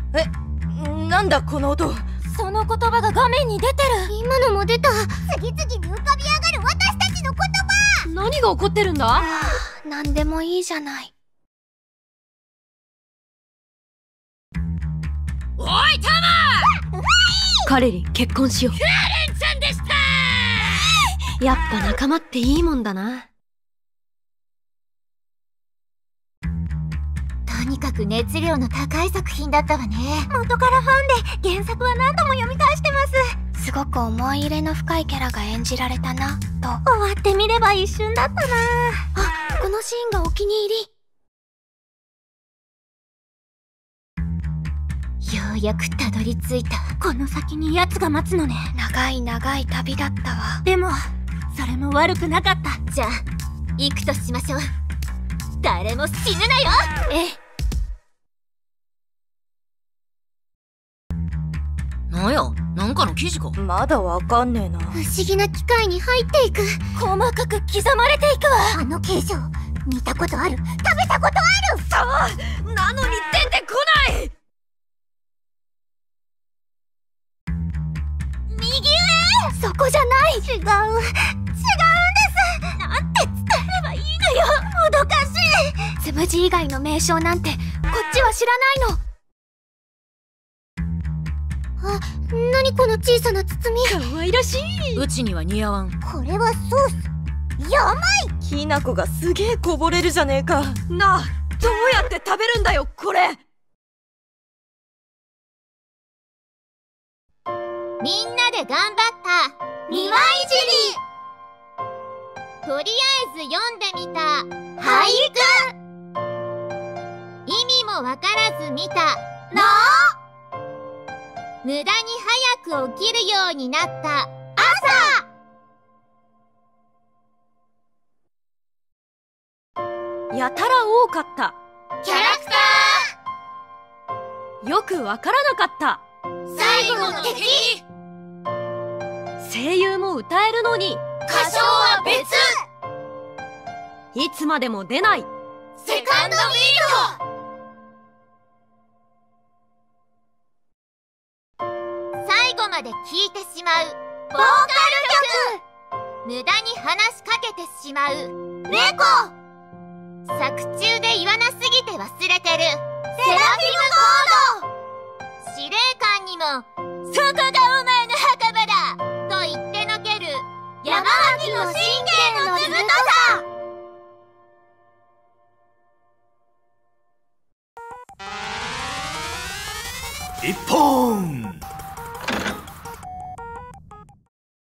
なんだこの音。 その言葉が画面に出てる。 今のも出た。次々に浮かび上がる私たちの言葉。 何が起こってるんだ？ 何でもいいじゃない。 おいタマー！カレリン結婚しよう。カレンちゃんでした。やっぱ仲間っていいもんだな。 とにかく熱量の高い作品だったわね。元からファンで原作は何度も読み返してます。すごく思い入れの深いキャラが演じられたなと。終わってみれば一瞬だったな。あ、このシーンがお気に入り。ようやくたどり着いた。この先に奴が待つのね。長い長い旅だったわ。でもそれも悪くなかった。じゃあ行くとしましょう。誰も死ぬなよ。ええ。 なんや、なんかの記事か。 まだわかんねえな。 不思議な機械に入っていく。 細かく刻まれていくわ。 あの形状見たことある。食べたことある。 そうなのに出てこない。 右上。そこじゃない。違うんです。なんて伝えればいいのよ。もどかしい。つむじ以外の名称なんてこっちは知らないの。あ、何この小さな包み。 可愛らしい。うちには似合わん。 これはソース。やばい。 きな粉がすげえこぼれるじゃねえか。 なあ、どうやって食べるんだよこれ。 みんなで頑張った庭いじり。とりあえず読んでみた俳句。意味もわからず見たの。無駄に早く起きるようになった朝。 やたら多かった。 キャラクタよくわからなかった。 ー。最後の敵。 声優も歌えるのに。 歌唱は別。 いつまでも出ない。 セカンドビート。最後まで聴いてしまうボーカル曲。無駄に話しかけてしまう猫。作中で言わなすぎて忘れてるセラフィムコード。司令官にもそこがお前の墓場だと言ってのける山脇の神経のずぶとさ。 一本